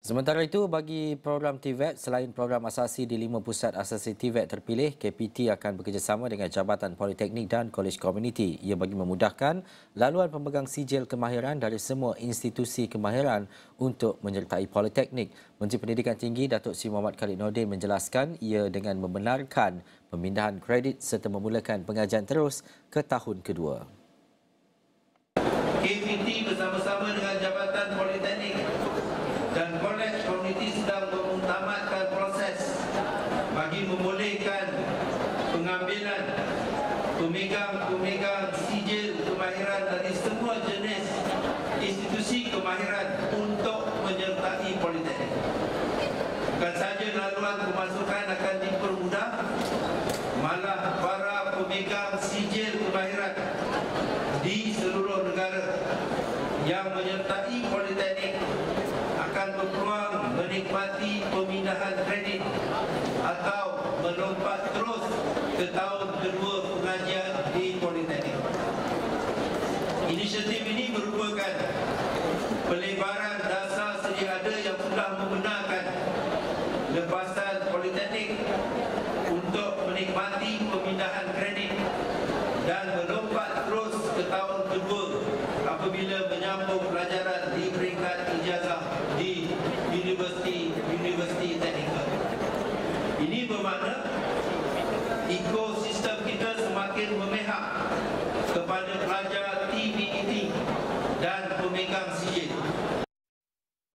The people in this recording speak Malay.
Sementara itu, bagi program TVET, selain program asasi di 5 pusat asasi TVET terpilih, KPT akan bekerjasama dengan Jabatan Politeknik dan Kolej Komuniti. Ia bagi memudahkan laluan pemegang sijil kemahiran dari semua institusi kemahiran untuk menyertai Politeknik. Menteri Pendidikan Tinggi Datuk Seri Muhammad Khalid Nordin menjelaskan ia dengan membenarkan pemindahan kredit serta memulakan pengajian terus ke tahun kedua. KPT bersama-sama dengan Jabatan Politeknik dan Kolej Komuniti sedang mengutamatkan proses bagi membolehkan pengambilan pemegang sijil kemahiran dari semua jenis institusi kemahiran untuk menyertai Politeknik. Bukan sahaja laluan pemasukan akan dipermudah, malah para pemegang sijil kemahiran di seluruh negara yang menyertai Politeknik akan berpeluang menikmati pemindahan kredit atau melompat terus ke tahun kedua pengajian di Politeknik. Inisiatif ini merupakan pelebaran dasar sedia ada yang sudah membenarkan lepasan Politeknik untuk menikmati pemindahan kredit dan melompat terus ke tahun kedua apabila menyambung pelajaran di peringkat ijazah di universiti teknikal. Ini bermakna ekosistem kita semakin memihak kepada pelajar TVET dan pemegang sijil.